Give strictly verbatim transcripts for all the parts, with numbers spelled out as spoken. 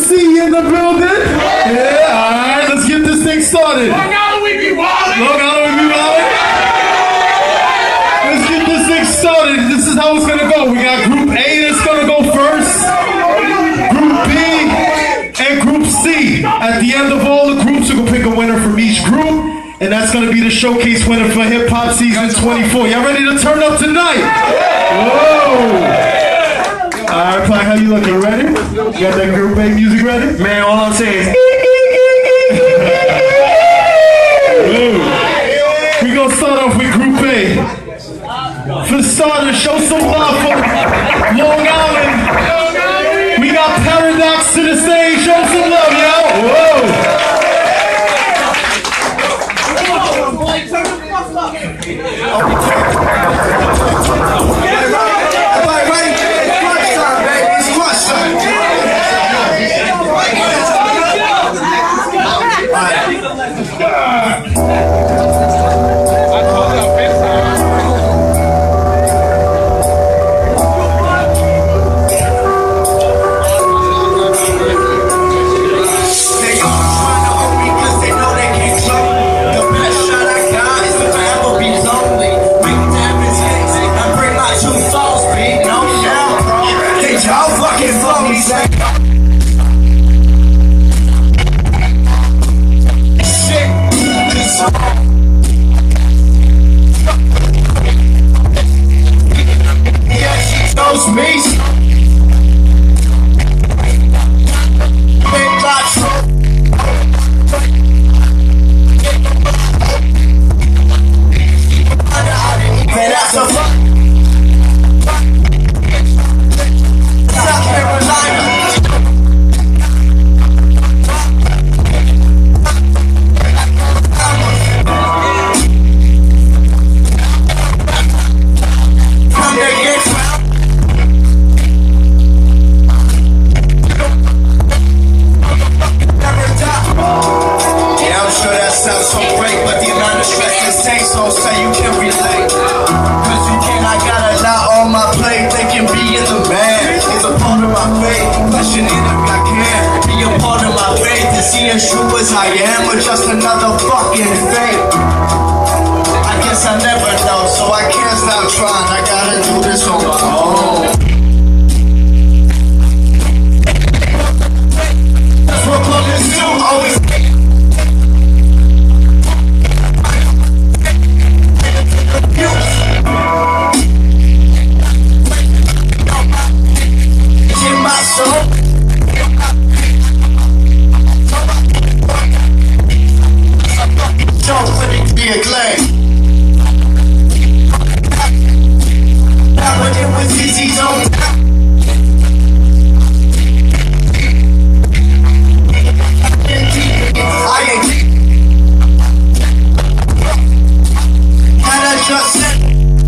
C in the building. Yeah, alright, let's get this thing started. Long Island, we be wildin'. Long Island, we be wildin'. Let's get this thing started. This is how it's gonna go. We got Group A that's gonna go first, Group B, and Group C. At the end of all the groups, we're gonna pick a winner from each group, and that's gonna be the showcase winner for Hip Hop Season twenty-four. Y'all ready to turn up tonight? Whoa! Alright, Clyde, how you looking? Ready? You got that Group A music ready? Man, all I'm saying is we're gonna start off with Group A. For starters, show some love for Long Island. We got Paradox to the stage. Show some love, yo. Whoa. As true as I am, or just another fucking fake? I guess I never know, so I can't stop trying. I gotta do this on my own. That's what brothers do, always. In my soul. Be a clay. Now when it was easy, don't I ain't and I just said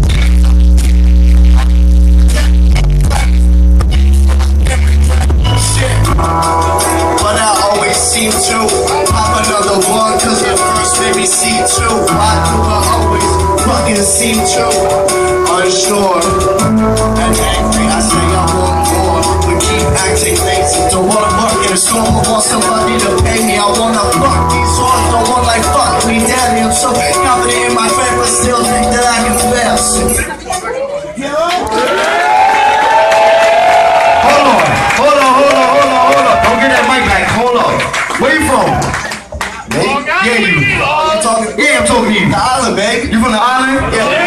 shit, but I always seem to pop another one, cause the first made me see two. Why do I always fucking seem to unsure and angry? I say I want more, but keep acting lazy. Don't wanna work in a storm, I want somebody to pay me. I wanna fuck these hoes, don't want like fuck me. Daddy, I'm so confident in my faith, but still think that I can fail. hold on, hold on, hold on, hold on, hold on. Don't get that mic back. Hold on. Where you from? Me? Yeah, you. I'm talking. Yeah, I'm talking to you. The island, baby. You from the island? Yeah.